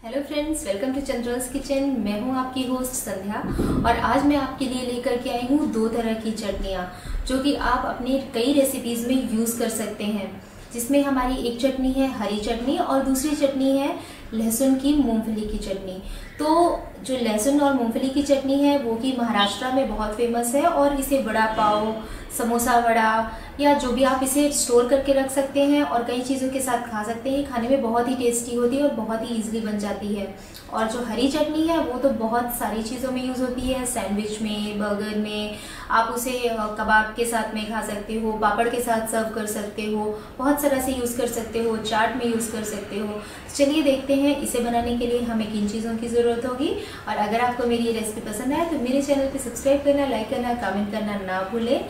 Hello friends, welcome to Chandra's kitchen. मैं हूं आपकी होस्ट संध्या और आज मैं आपके लिए लेकर के आई हूं दो तरह की चटनियां जो कि आप अपने कई रेसिपीज में यूज़ कर सकते हैं। जिसमें हमारी एक चटनी है हरी चटनी और दूसरी चटनी है लहसुन की मूंगफली की चटनी। तो जो लहसुन और मूंगफली की चटनी है वो कि महाराष्ट्र में बहुत फेमस है और इसे वड़ा पाव, समोसा वड़ा या जो भी आप इसे स्टोर करके रख सकते हैं और कई चीज़ों के साथ खा सकते हैं। खाने में बहुत ही टेस्टी होती है और बहुत ही इजीली बन जाती है। और जो हरी चटनी है वो तो बहुत सारी चीज़ों में यूज़ होती है, सैंडविच में, बर्गर में, आप उसे कबाब के साथ में खा सकते हो, पापड़ के साथ सर्व कर सकते हो, बहुत सारा से यूज़ कर सकते हो, चाट में यूज़ कर सकते हो। चलिए देखते हैं इसे बनाने के लिए हमें किन चीज़ों की ज़रूरत होगी। और अगर आपको मेरी ये रेसिपी पसंद आए तो मेरे चैनल पे सब्सक्राइब करना, लाइक करना, कमेंट करना ना भूलें।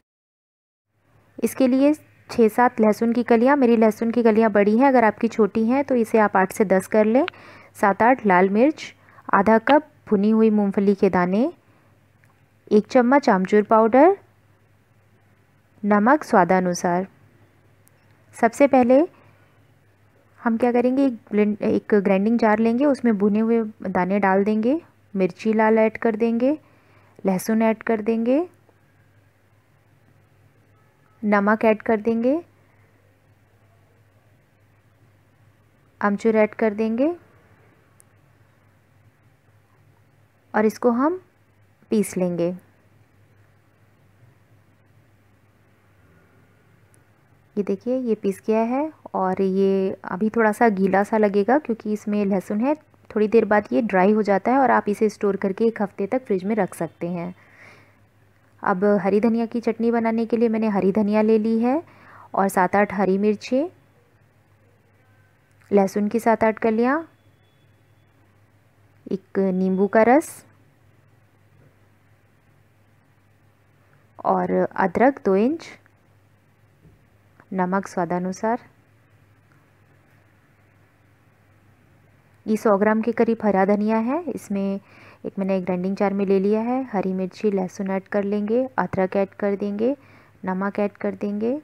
इसके लिए 6-7 लहसुन की कलियाँ, मेरी लहसुन की कलियाँ बड़ी हैं, अगर आपकी छोटी हैं तो इसे आप 8 से 10 कर लें। 7-8 लाल मिर्च, आधा कप भुनी हुई मूंगफली के दाने, 1 चम्मच आमचूर पाउडर, नमक स्वादानुसार। सबसे पहले हम क्या करेंगे, एक ग्राइंडिंग जार लेंगे, उसमें भुने हुए दाने डाल देंगे, मिर्ची लाल ऐड कर देंगे, लहसुन ऐड कर देंगे, नमक ऐड कर देंगे, आमचूर ऐड कर देंगे और इसको हम पीस लेंगे। ये देखिए ये पीस गया है और ये अभी थोड़ा सा गीला सा लगेगा क्योंकि इसमें लहसुन है। थोड़ी देर बाद ये ड्राई हो जाता है और आप इसे स्टोर करके 1 हफ्ते तक फ्रिज में रख सकते हैं। अब हरी धनिया की चटनी बनाने के लिए मैंने हरी धनिया ले ली है और 7-8 हरी मिर्चें, लहसुन की 7-8 कलियाँ, एक नींबू का रस और अदरक 2 इंच, नमक स्वादानुसार। ये 100 ग्राम के करीब हरा धनिया है। इसमें मैंने एक ग्राइंडिंग जार में ले लिया है। हरी मिर्ची, लहसुन ऐड कर लेंगे, अदरक ऐड कर देंगे, नमक ऐड कर देंगे।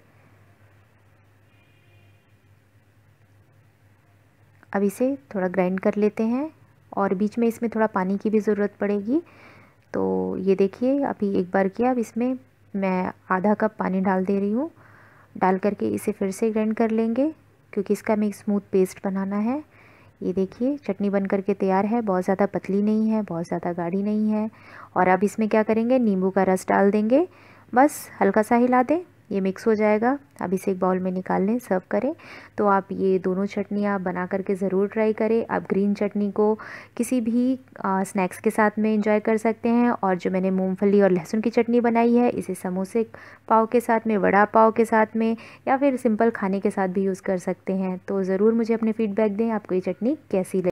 अब इसे थोड़ा ग्राइंड कर लेते हैं और बीच में इसमें थोड़ा पानी की भी ज़रूरत पड़ेगी। तो ये देखिए अभी एक बार किया, अब इसमें मैं आधा कप पानी डाल दे रही हूँ। डाल करके इसे फिर से ग्राइंड कर लेंगे क्योंकि इसका हमें एक स्मूथ पेस्ट बनाना है। ये देखिए चटनी बन करके तैयार है, बहुत ज़्यादा पतली नहीं है, बहुत ज़्यादा गाढ़ी नहीं है। और अब इसमें क्या करेंगे, नींबू का रस डाल देंगे, बस हल्का सा हिला दें, ये मिक्स हो जाएगा। अब इसे एक बाउल में निकाल लें, सर्व करें। तो आप ये दोनों चटनियाँ बना करके ज़रूर ट्राई करें। आप ग्रीन चटनी को किसी भी स्नैक्स के साथ में एंजॉय कर सकते हैं और जो मैंने मूंगफली और लहसुन की चटनी बनाई है इसे समोसे पाव के साथ में, वड़ा पाव के साथ में या फिर सिंपल खाने के साथ भी यूज़ कर सकते हैं। तो ज़रूर मुझे अपने फीडबैक दें, आपको ये चटनी कैसी लगी।